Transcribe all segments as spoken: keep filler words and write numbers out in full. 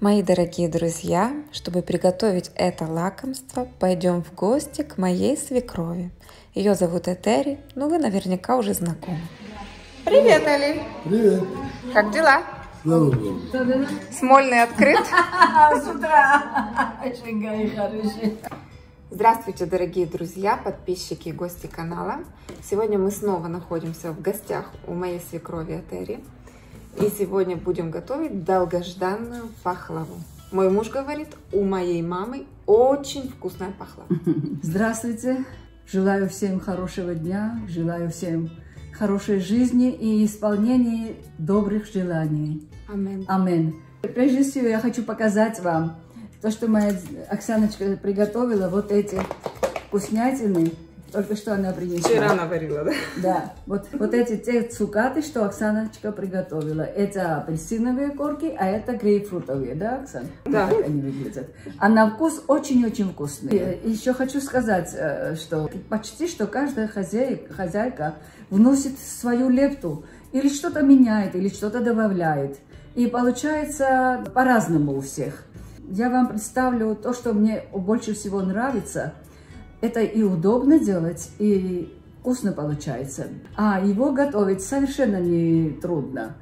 Мои дорогие друзья, чтобы приготовить это лакомство, пойдем в гости к моей свекрови. Ее зовут Этери, но вы наверняка уже знакомы. Привет, Али! Привет! Как дела? Слава Богу! Смольный открыт? С утра! Очень хороший. Здравствуйте, дорогие друзья, подписчики и гости канала. Сегодня мы снова находимся в гостях у моей свекрови Этери. И сегодня будем готовить долгожданную пахлаву. Мой муж говорит, у моей мамы очень вкусная пахлава. Здравствуйте! Желаю всем хорошего дня, желаю всем хорошей жизни и исполнения добрых желаний. Амин. Амин. Прежде всего я хочу показать вам то, что моя Оксаночка приготовила, вот эти вкуснятины. Только что она принесла. Вчера наварила, да? Да. Вот, вот эти те цукаты, что Оксаночка приготовила. Это апельсиновые корки, а это грейпфрутовые, да, Оксана? Да. Так они выглядят. А на вкус очень-очень вкусные. И еще хочу сказать, что почти что каждая хозяйка, хозяйка вносит свою лепту. Или что-то меняет, или что-то добавляет. И получается по-разному у всех. Я вам представлю то, что мне больше всего нравится. Это и удобно делать, и вкусно получается. А его готовить совершенно не трудно.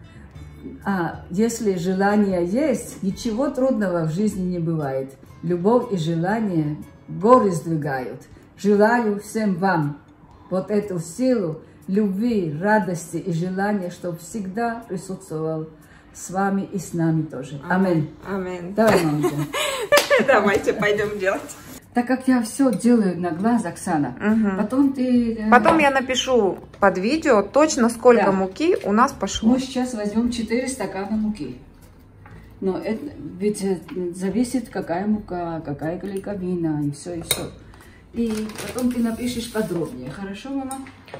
А если желание есть, ничего трудного в жизни не бывает. Любовь и желание горы сдвигают. Желаю всем вам вот эту силу любви, радости и желания, чтобы всегда присутствовал с вами и с нами тоже. Аминь. Аминь. Давай, мамочка. Давайте пойдем делать. Так как я все делаю на глаз, Оксана, Угу. потом ты... Потом я напишу под видео точно сколько Да. муки у нас пошло. Мы сейчас возьмем четыре стакана муки. Но это ведь зависит, какая мука, какая клейковина, и все, и все. И потом ты напишешь подробнее. Хорошо, мама?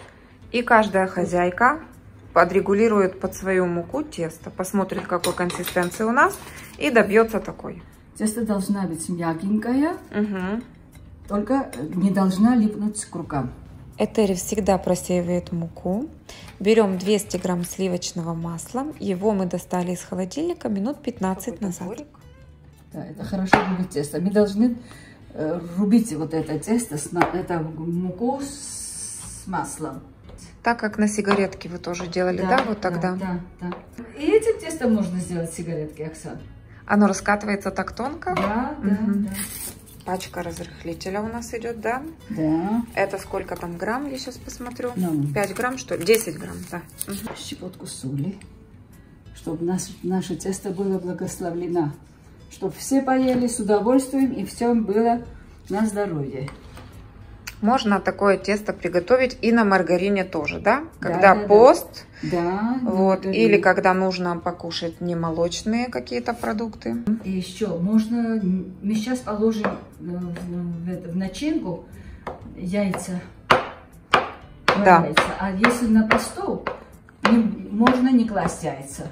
И каждая хозяйка подрегулирует под свою муку тесто, посмотрит, какой консистенции у нас, и добьется такой. Тесто должна быть мягенькая, Угу. только не должна липнуть к рукам. Этери всегда просеивает муку. Берем двести грамм сливочного масла. Его мы достали из холодильника минут пятнадцать назад. Да, это хорошо рубить тесто. Мы должны э, рубить вот это тесто, с, это муку с, с маслом. Так как на сигаретке вы тоже делали, да, да вот тогда? Да, да, да. И этим тестом можно сделать сигаретки, Оксана. Оно раскатывается так тонко? Да, да, Угу. да. Пачка разрыхлителя у нас идет, да? Да. Это сколько там грамм, я сейчас посмотрю. Ну. пять грамм, что ли? десять грамм, да. Угу. Щепотку соли, чтобы наше, наше тесто было благословлено. Чтобы все поели с удовольствием и всем было на здоровье. Можно такое тесто приготовить и на маргарине тоже, да? Да, Когда да, пост, да, вот, маргарин. или когда нужно покушать не молочные какие-то продукты. И еще можно, мы сейчас положим в, в, в начинку яйца. Да. Яйца. А если на посту, не, можно не класть яйца.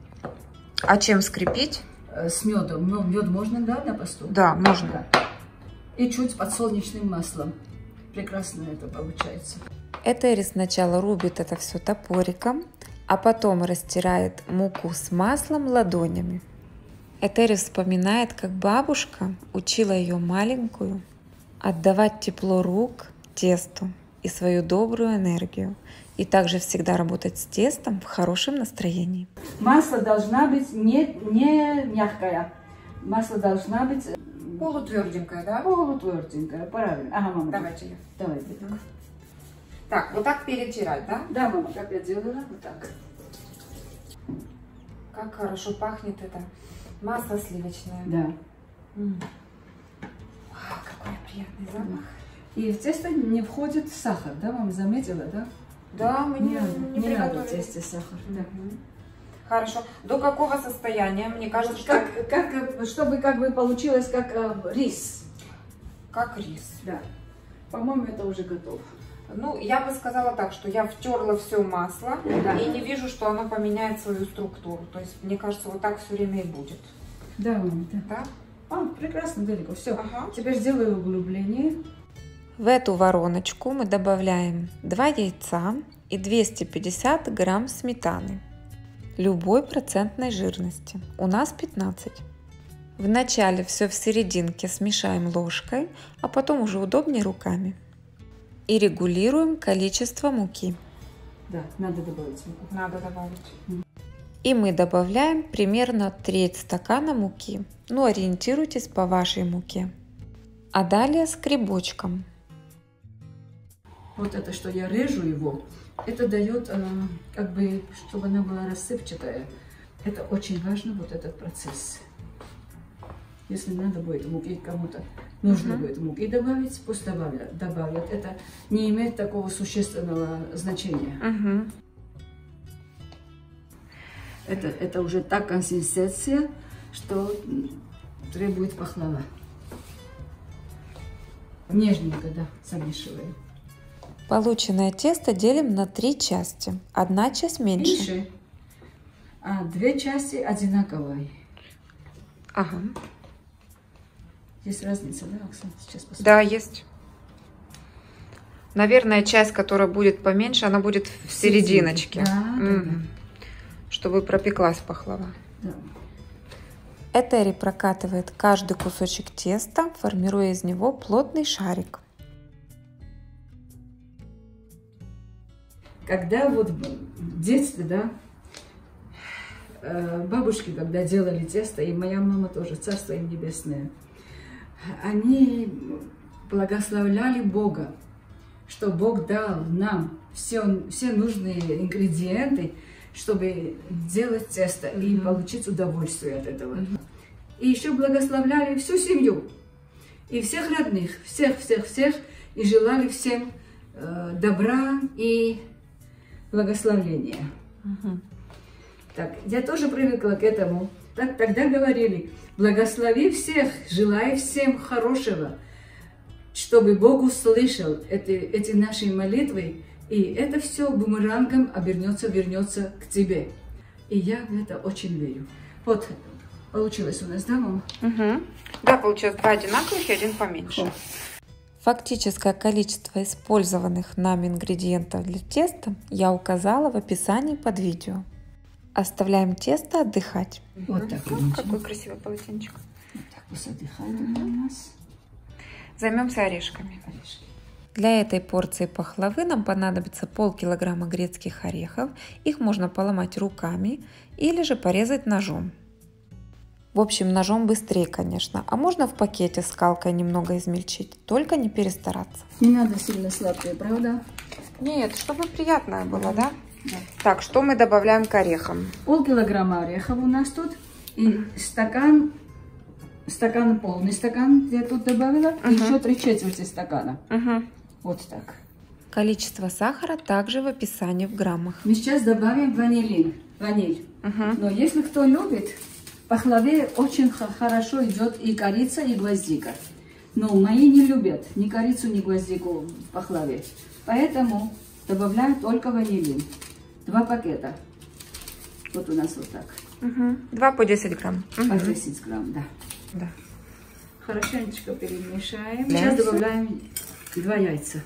А чем скрепить? С медом. Ну, мед можно, да, на посту? Да, можно. Да. И чуть подсолнечным маслом. Прекрасно это получается. Этери сначала рубит это все топориком, а потом растирает муку с маслом ладонями. Этери вспоминает, как бабушка учила ее маленькую отдавать тепло рук тесту и свою добрую энергию. И также всегда работать с тестом в хорошем настроении. Масло должна быть не, не мягкая. Масло должна быть Полутверденькая, да? полутверденькая. Правильно. Ага, мама. Давайте я. Давай, детка. Так, вот так перетирать, да? Да, мама, как я делала, вот так. Как хорошо пахнет это масло сливочное. Да. М. А, какой приятный запах. И в тесто не входит сахар, да, мама заметила, да? Да, мы не, Не, надо, не, не надо в приготовили. тесте сахар. Да. Мгм. Хорошо. До какого состояния? Мне кажется, что Как, как, чтобы как бы получилось как э, рис. как рис. Да. По-моему, это уже готово. Ну, я бы сказала так, что я втерла все масло, Да. и не вижу, что оно поменяет свою структуру. То есть, мне кажется, вот так все время и будет. Да, мама, да. Да? А, прекрасно, далеко. Все. Ага. Теперь сделаю углубление. В эту вороночку мы добавляем два яйца и двести пятьдесят грамм сметаны любой процентной жирности. У нас пятнадцать. Вначале все в серединке смешаем ложкой, а потом уже удобнее руками. И регулируем количество муки. Да, надо добавить муку. Надо добавить. И мы добавляем примерно треть стакана муки. Ну, ориентируйтесь по вашей муке. А далее скребочком. Вот это, что я режу его, это дает, как бы, чтобы она была рассыпчатая. Это очень важно, вот этот процесс. Если надо будет муки кому-то, нужно uh-huh. будет муки добавить, пусть добавят, добавят. Это не имеет такого существенного значения. Uh-huh. Это, это уже та консистенция, что требует пахлава. Нежненько, да, замешиваем. Полученное тесто делим на три части. Одна часть меньше. Меньше. А две части одинаковые. Ага. Есть разница, да, Оксана? Сейчас посмотрим. Да, есть. Наверное, часть, которая будет поменьше, она будет в серединочке. Да, угу. да, да. Чтобы пропеклась пахлава. Да. Этери прокатывает каждый кусочек теста, формируя из него плотный шарик. Когда вот в детстве, да, бабушки, когда делали тесто, и моя мама тоже, царство им небесное, они благословляли Бога, что Бог дал нам все, все нужные ингредиенты, чтобы делать тесто и mm-hmm. получить удовольствие от этого. Mm-hmm. И еще благословляли всю семью, и всех родных, всех-всех-всех, и желали всем э, добра и благословения. Mm-hmm. Так, я тоже привыкла к этому. Так, тогда говорили, благослови всех, желай всем хорошего, чтобы Бог услышал эти, эти наши молитвы, и это все бумерангом обернется, вернется к тебе. И я в это очень верю. Вот, получилось у нас, да, мама? Угу. Да, получилось два одинаковых и один поменьше. О. Фактическое количество использованных нами ингредиентов для теста я указала в описании под видео. Оставляем тесто отдыхать. Вот так. Угу. Какой красивый полотенчик. Вот так пусть отдыхает у нас. Займемся орешками. Орешки. Для этой порции пахлавы нам понадобится полкилограмма грецких орехов. Их можно поломать руками или же порезать ножом. В общем, ножом быстрее, конечно. А можно в пакете скалкой немного измельчить. Только не перестараться. Не надо сильно сладкое, правда? Нет, чтобы приятное было, да? Да. Так, что мы добавляем к орехам? Полкилограмма орехов у нас тут. И стакан, стакан, полный стакан я тут добавила. Uh-huh. И еще три четверти стакана. Uh-huh. Вот так. Количество сахара также в описании в граммах. Мы сейчас добавим ванилин, ваниль. Uh-huh. Но если кто любит, в пахлаве очень хорошо идет и корица, и гвоздика. Но мои не любят ни корицу, ни гвоздику в пахлаве. Поэтому добавляю только ванилин. Два пакета. Вот у нас вот так. Угу. Два по десять грамм. По угу. десять грамм, да. Да. Хорошенечко перемешаем. Сейчас добавляем два яйца.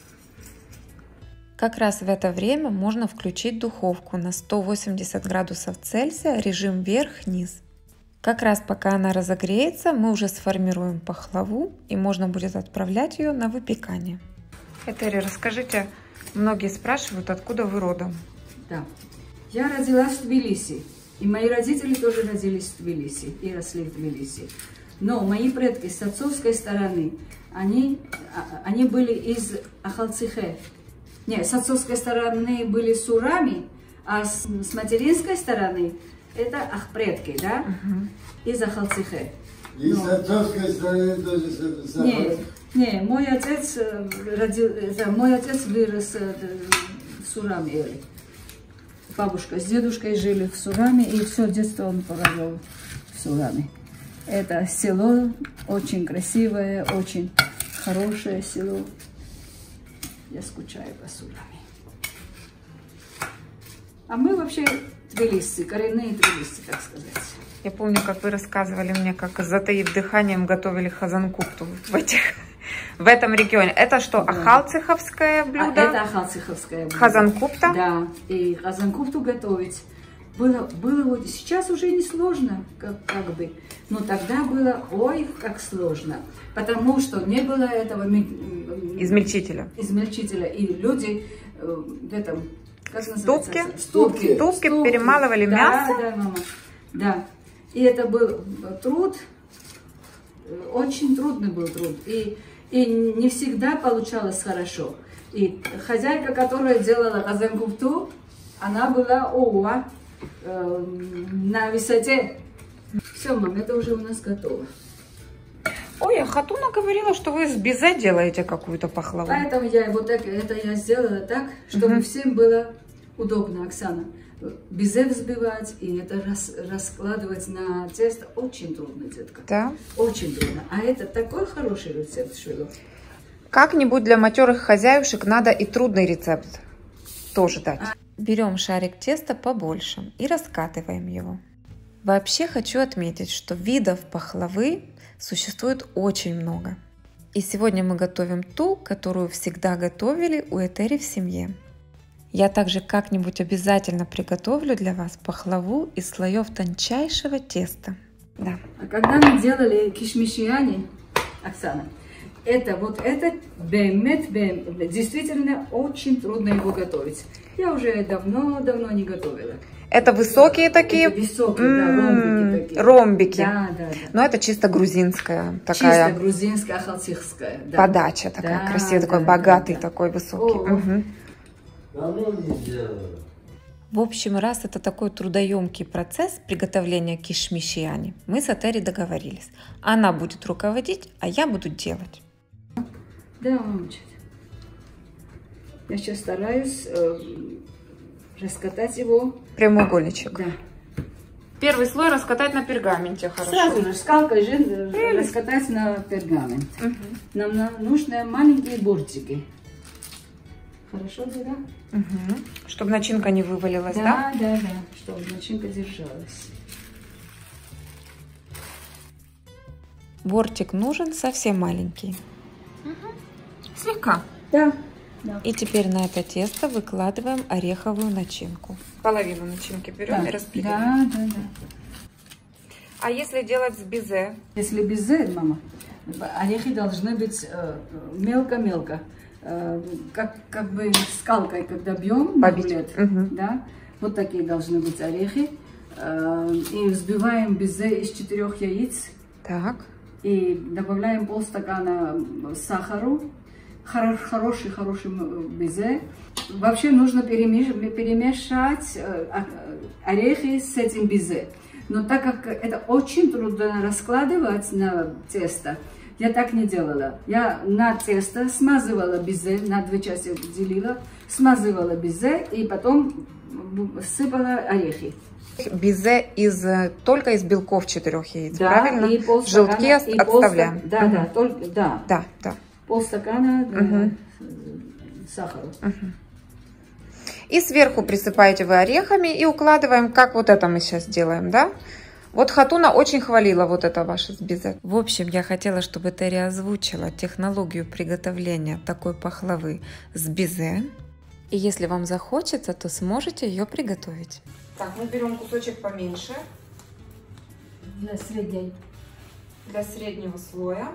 Как раз в это время можно включить духовку на сто восемьдесят градусов Цельсия, режим вверх-вниз. Как раз пока она разогреется, мы уже сформируем пахлаву и можно будет отправлять ее на выпекание. Этери, расскажите, многие спрашивают, откуда вы родом? Да, я родилась в Тбилиси, и мои родители тоже родились в Тбилиси и росли в Тбилиси. Но мои предки с отцовской стороны, они, они были из Ахалцихе. Нет, с отцовской стороны были сурами, а с, с материнской стороны это ах предки, да, uh-huh. из Ахалцихе. И Но... с отцовской стороны тоже с... Нет, не, мой отец родил, мой отец вырос в Сураме. Бабушка с дедушкой жили в Сураме, и все детство он провел в Сураме. Это село очень красивое, очень хорошее село. Я скучаю по Сураме. А мы вообще тбилисцы, коренные тбилисцы, так сказать. Я помню, как вы рассказывали мне, как затаив дыханием готовили хазанкупту в, этих, в этом регионе. Это что, да. Ахалциховское блюдо? А это ахалциховское блюдо. Хазанкупта? Да, и хазанкупту готовить было, было вот сейчас уже не сложно, как, как бы. Но тогда было, ой, как сложно, потому что не было этого измельчителя. измельчителя. И люди в этом, как ступке, называется? Ступки. Ступки перемалывали да, мясо. Да, мама. Да. И это был труд, очень трудный был труд. И, и не всегда получалось хорошо. И хозяйка, которая делала казан-куфту, она была ова, э, на высоте. Все, мам, это уже у нас готово. Ой, а Хатуна говорила, что вы с безе делаете какую-то пахлаву. Поэтому я вот так, это я сделала так, чтобы угу. всем было удобно, Оксана. Безе взбивать и это рас, раскладывать на тесто очень трудно, детка. Да? Очень трудно. А это такой хороший рецепт, Швило. Как-нибудь для матерых хозяюшек надо и трудный рецепт тоже дать. А... Берем шарик теста побольше и раскатываем его. Вообще хочу отметить, что видов пахлавы существует очень много. И сегодня мы готовим ту, которую всегда готовили у Этери в семье. Я также как-нибудь обязательно приготовлю для вас пахлаву из слоев тончайшего теста. Да. А когда мы делали кишмишияни, Оксана, это вот это бемет, бем, действительно очень трудно его готовить. Я уже давно-давно не готовила. Это высокие такие? Это высокие, да, ромбики такие. Ромбики. Да, да, да. Но это чисто грузинская такая. Чисто грузинская, халтихская. Да. Подача такая, да, красивая, да, такой да, богатый, да, такой высокий. О, угу. Давно не делала. В общем, раз это такой трудоемкий процесс приготовления кишмишияни, мы с Этери договорились. Она будет руководить, а я буду делать. Да, мамочка. Я сейчас стараюсь э, раскатать его. Прямоугольничек. Да. Первый слой раскатать на пергаменте, хорошо. Сразу же скалкой же раскатать на пергамент. Угу. Нам нужны маленькие бортики. Хорошо, да? Угу. Чтобы начинка не вывалилась, да? Да, да, да, чтобы начинка держалась. Бортик нужен совсем маленький. Угу. Слегка. Да. Да. И теперь на это тесто выкладываем ореховую начинку. Половину начинки берем да. и распределяем. Да, да, да. А если делать с безе? Если безе, мама, орехи должны быть мелко-мелко. Э, э, как, как бы скалкой, когда бьем на рулет, угу. да, вот такие должны быть орехи. Э, и взбиваем безе из четырех яиц. Так. И добавляем полстакана сахару. Хороший, хороший безе. Вообще нужно перемеш... перемешать орехи с этим безе. Но так как это очень трудно раскладывать на тесто, я так не делала. Я на тесто смазывала безе, на две части делила, смазывала безе и потом сыпала орехи. Безе из, только из белков четырех яиц, да, правильно? И желтки и отставляем. Да, угу. да, только, да. Да, да. Полстакана угу. сахара. Угу. И сверху присыпаете вы орехами и укладываем, как вот это мы сейчас делаем, да? Вот Хатуна очень хвалила вот это ваше с безе. В общем, я хотела, чтобы Этери озвучила технологию приготовления такой пахлавы с безе. И если вам захочется, то сможете ее приготовить. Так, мы берем кусочек поменьше. Для средней. Для среднего слоя.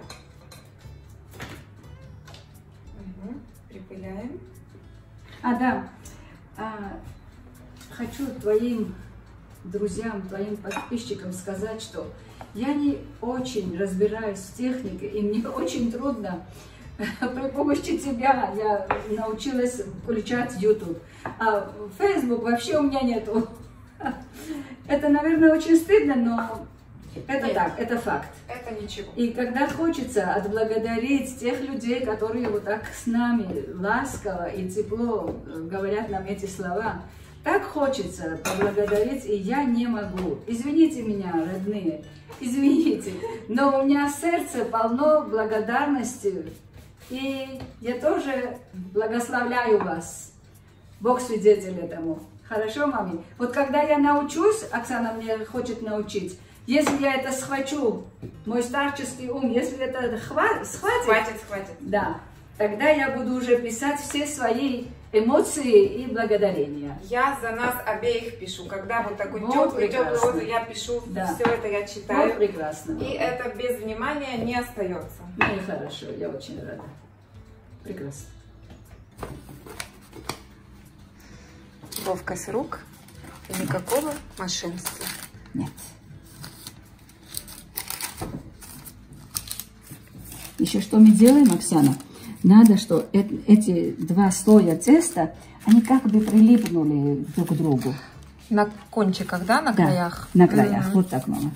Угу. Припыляем. А, да. А, хочу твоим друзьям, твоим подписчикам сказать, что я не очень разбираюсь в технике, и мне очень трудно. При помощи тебя я научилась включать YouTube. А Facebook вообще у меня нету. Это, наверное, очень стыдно, но это Нет, так, это факт. Это ничего. И когда хочется отблагодарить тех людей, которые вот так с нами ласково и тепло говорят нам эти слова, так хочется поблагодарить, и я не могу. Извините меня, родные, извините, но у меня сердце полно благодарности, и я тоже благословляю вас. Бог свидетель этому. Хорошо, маме? Вот когда я научусь, Оксана мне хочет научить, если я это схвачу, мой старческий ум, если это хватит, схватит, схватит, схватит, да, тогда я буду уже писать все свои эмоции и благодарения. Я за нас обеих пишу. Когда вот такой Вот теплый, прекрасно. теплый отзыв, я пишу, Да. все это я читаю. Вот прекрасно. И это без внимания не остается. Ну и хорошо, я очень рада. Прекрасно. Ловкость рук и никакого мошенничества. Нет. Еще что мы делаем, Оксана? Надо, что э эти два слоя теста, они как бы прилипнули друг к другу. На кончиках, да, на Да, краях? на краях. Угу. Вот так, мама.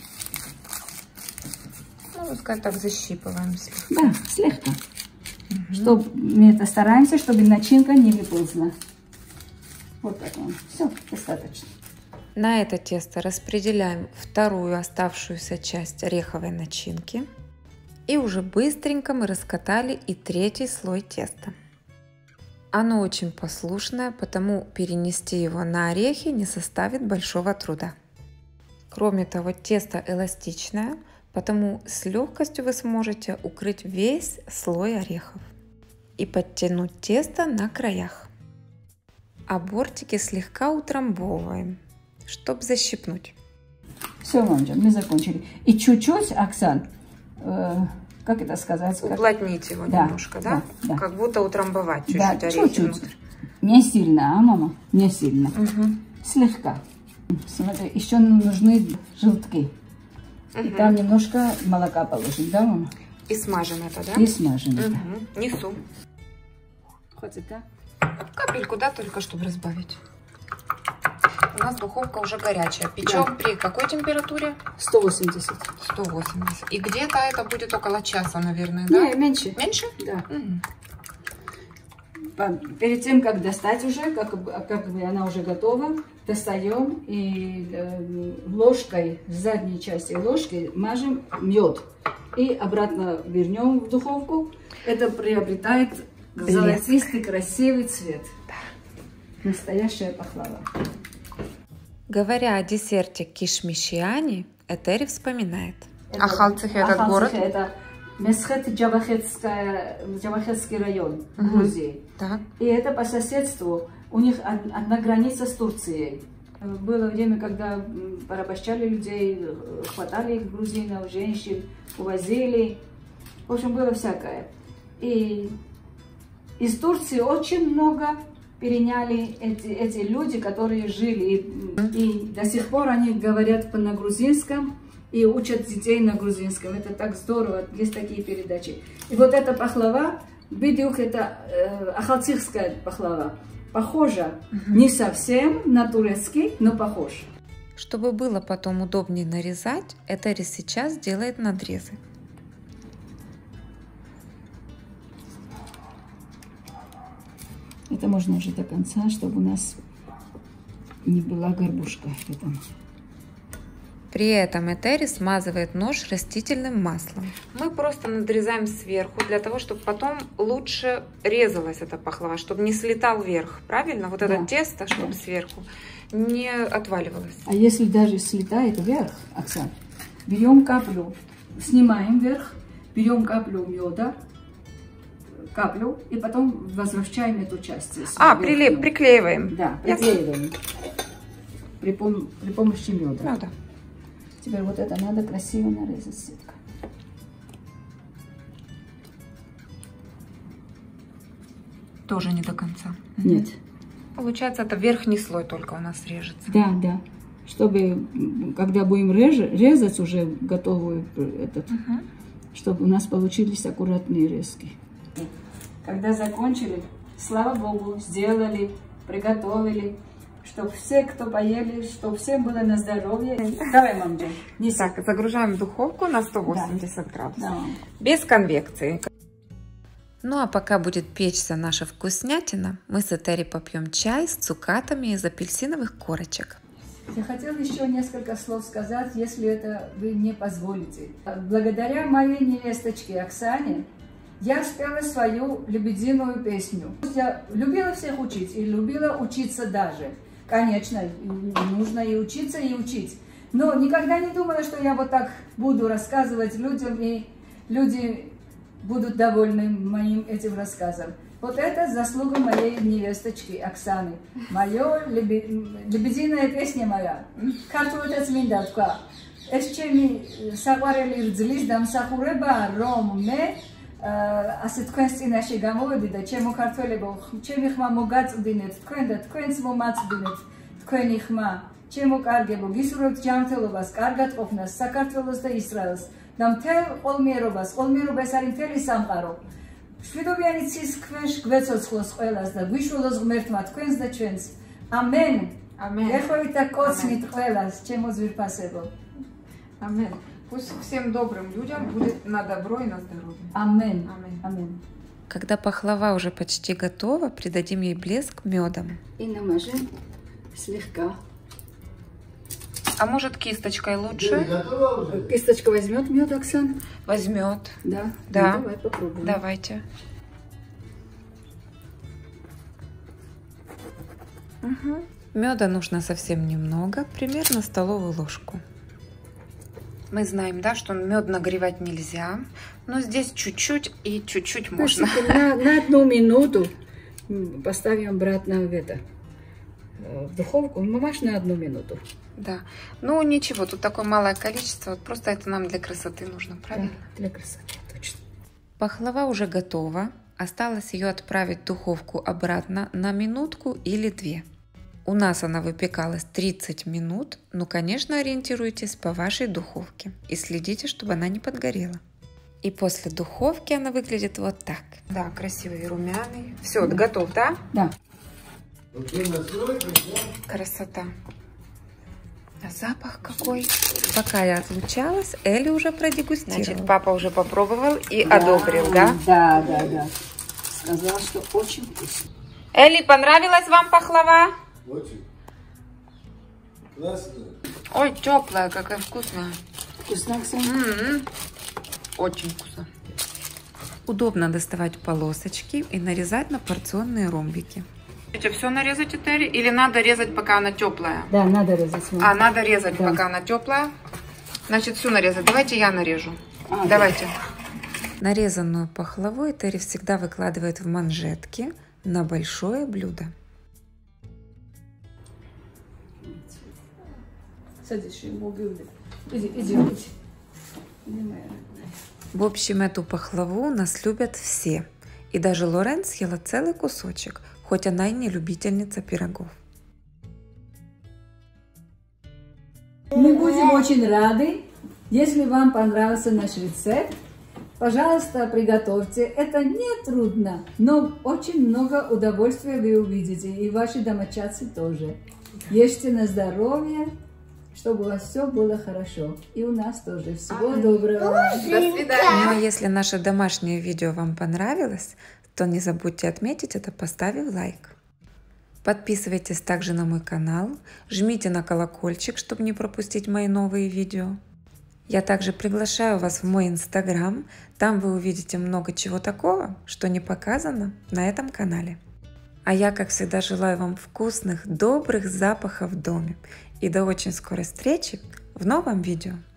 Ну, пускай так защипываем слегка. Да, слегка. Угу. Чтоб, мы это стараемся, чтобы начинка не выползла. Вот так, мама. Все, достаточно. На это тесто распределяем вторую оставшуюся часть ореховой начинки. И уже быстренько мы раскатали и третий слой теста. Оно очень послушное, потому перенести его на орехи не составит большого труда. Кроме того, тесто эластичное, потому с легкостью вы сможете укрыть весь слой орехов и подтянуть тесто на краях. А бортики слегка утрамбовываем, чтобы защипнуть. Все, мамочка, мы закончили. И чуть-чуть, Оксан, э, как это сказать? Уплотнить его да, немножко, да? Да, да? Как будто утрамбовать чуть-чуть Да, орехи чуть-чуть. внутрь. Не сильно, а, мама? Не сильно. Угу. Слегка. Смотри, еще нужны желтки. Угу. И там немножко молока положить, да, мама? И смажем это, да? И смажем. Угу. Несу. Хватит, да? Капельку, да, только чтобы разбавить. У нас духовка уже горячая. Печем да. При какой температуре? сто восемьдесят. сто восемьдесят. И где-то это будет около часа, наверное, да? Не, меньше. Меньше? Да. Угу. Перед тем, как достать уже, как, как бы она уже готова, достаем и э, ложкой, с задней части ложки мажем мед. И обратно вернем в духовку. Это приобретает блеск. Золотистый красивый цвет. Да. Настоящая пахлава. Говоря о десерте кишмишиани, Этери вспоминает. Ахалцихи этот город? Это Месхет Джавахетский район в Грузии. Так. И это по соседству. У них одна граница с Турцией. Было время, когда порабощали людей, хватали их грузинов, женщин, увозили. В общем, было всякое. И из Турции очень много переняли эти, эти люди, которые жили. И, и до сих пор они говорят на грузинском и учат детей на грузинском. Это так здорово, есть такие передачи. И вот эта пахлава, бедюк, это э, ахалцихская пахлава. Похожа, угу. Не совсем на турецкий, но похож. Чтобы было потом удобнее нарезать, Этери сейчас делает надрезы. Это можно уже до конца, чтобы у нас не была горбушка в этом. При этом Этери смазывает нож растительным маслом. Мы просто надрезаем сверху, для того, чтобы потом лучше резалась эта пахлава, чтобы не слетал вверх. Правильно? Вот да. Это тесто, чтобы да. Сверху не отваливалось. А если даже слетает вверх, Оксана, берем каплю, снимаем вверх, берем каплю меда, каплю, и потом возвращаем эту часть. А, прилеп, приклеиваем. Да, приклеиваем. При, пом при помощи меда. Ну, да. Теперь вот это надо красиво нарезать сеткой. Тоже не до конца. Нет. Получается, это верхний слой только у нас режется. Да, да. Чтобы, когда будем реж резать уже готовую этот, угу. Чтобы у нас получились аккуратные резки. Когда закончили, слава Богу, сделали, приготовили. Чтобы все, кто поели, чтобы всем было на здоровье. Давай, мам, неси. Так, загружаем в духовку на сто восемьдесят да. Градусов. Да. Без конвекции. Ну а пока будет печься наша вкуснятина, мы с Этери попьем чай с цукатами из апельсиновых корочек. Я хотела еще несколько слов сказать, если это вы мне позволите. Благодаря моей невесточке Оксане я спела свою лебединую песню. Я любила всех учить и любила учиться даже. Конечно, нужно и учиться, и учить. Но никогда не думала, что я вот так буду рассказывать людям, и люди будут довольны моим этим рассказом. Вот это заслуга моей невесточки Оксаны. Моя лебединая песня моя. Картуотец миндатка. Es ჩემი საყვარელი რძლის დამსახურებაა, რომ მე ასე თქვენს წინაშე გამოვედი და ჩემო ქართველებო, ჩემი ხმა მოგაწვდინეთ თქვენ და თქვენც მომაწვდინეთ თქვენი ხმა. ჩემო კარგებო, გისურვებთ ჯანმრთელობას, კარგად ყოფნას საქართველოს და ისრაელს და მთელ ყოლმიერობას. ყოლმიერობა ეს არის მთელი სამყარო. მშვიდობიანი ცის ქვეშ გვეცოცხლოს ყველას და გვიშველოს ღმერთმა თქვენს და ჩვენს. ამენ. ამენ. ეხობით და კოცნით ყველას, ჩემო ძვირფასებო. Амен. Пусть всем добрым людям будет на добро и на здоровье. Амен. Амен. Амен. Когда пахлава уже почти готова, придадим ей блеск медом. И намажем слегка. А может кисточкой лучше? Кисточка возьмет мед, Оксан? Возьмет. Да? Да. Ну, давай попробуем. Давайте. Угу. Меда нужно совсем немного, примерно столовую ложку. Мы знаем, да, что мед нагревать нельзя, но здесь чуть-чуть и чуть-чуть можно. На, на одну минуту поставим обратно в это, в духовку, мамаш на одну минуту. Да, ну ничего, тут такое малое количество, вот просто это нам для красоты нужно, правильно? Да, для красоты, точно. Пахлава уже готова, осталось ее отправить в духовку обратно на минутку или две. У нас она выпекалась тридцать минут, но, конечно, ориентируйтесь по вашей духовке и следите, чтобы она не подгорела. И после духовки она выглядит вот так. Да, красивый и румяный. Все, да. Готов, да? Да. Красота. А запах какой. Пока я отлучалась, Элли уже продегустировала. Значит, папа уже попробовал и да, одобрил, да? Да, да, да. Сказал, что очень вкусно. Элли, понравилась вам пахлава? Очень. Классно. Ой, теплая, какая вкусная. Вкусно, Оксана? М-м-м. Очень вкусно. Удобно доставать полосочки и нарезать на порционные ромбики. Все нарезать, Этери? Или надо резать, пока она теплая? Да, надо резать. А, надо резать, да. пока она теплая. Значит, всю нарезать. Давайте я нарежу. А, Давайте. Да. Нарезанную пахлаву Этери всегда выкладывает в манжетки на большое блюдо. Садись, иди, иди, иди. В общем, эту пахлаву у нас любят все. И даже Лорен съела целый кусочек, хоть она и не любительница пирогов. Мы будем очень рады, если вам понравился наш рецепт. Пожалуйста, приготовьте. Это не трудно, но очень много удовольствия вы увидите. И ваши домочадцы тоже. Ешьте на здоровье, чтобы у вас все было хорошо. И у нас тоже. Всего а, доброго. До свидания. Ну а если наше домашнее видео вам понравилось, то не забудьте отметить это, поставив лайк. Подписывайтесь также на мой канал, жмите на колокольчик, чтобы не пропустить мои новые видео. Я также приглашаю вас в мой инстаграм, там вы увидите много чего такого, что не показано на этом канале. А я, как всегда, желаю вам вкусных, добрых запахов в доме. И до очень скорой встречи в новом видео.